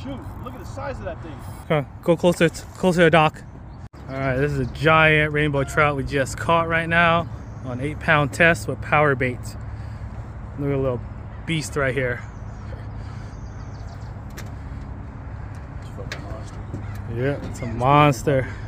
shoot. Look at the size of that thing. Come on, go closer to Doc. All right, this is a giant rainbow trout we just caught right now on 8-pound test with power bait. Look at a little beast right here. It's a fucking monster. Yeah, it's a monster.